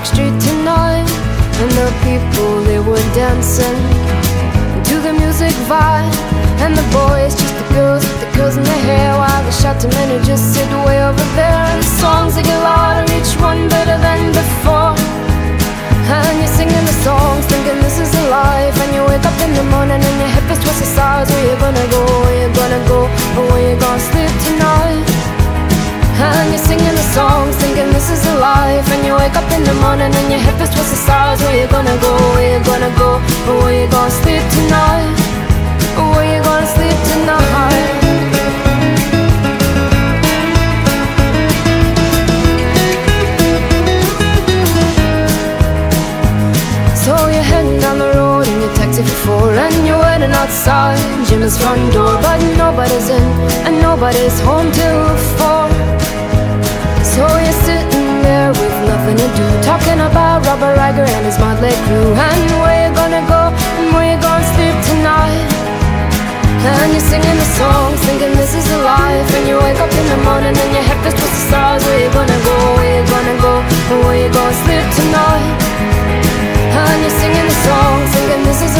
Street tonight, and the people, they were dancing to the music vibe. And the boys, just the girls in their hair, while the shouting men who just sit way over there. And the songs, they get louder, each one better than before. And you're singing the songs, thinking this is a life. And you wake up in the morning and your hip is twisted sides. Where you gonna go, where you gonna go, or where you gonna sleep tonight? And you're singing the songs, thinking this is a life. And you wake up in the morning and your hip is twisted sides. Where you gonna go, where you gonna go, or where you gonna sleep tonight? Or where you gonna sleep tonight? So you're heading down the road in your taxi for four, and you're waiting outside Jim's front door. But nobody's in and nobody's home till 4. So you're sitting there with nothing to do, talking about Robert Riger and his motley crew. And where you gonna go and where you gonna sleep tonight? And you're singing the songs, thinking this is a life. And you wake up in the morning and your head feels twisted stars. Where you gonna go, where you gonna go, and where you gonna sleep tonight? And you're singing the songs, thinking this is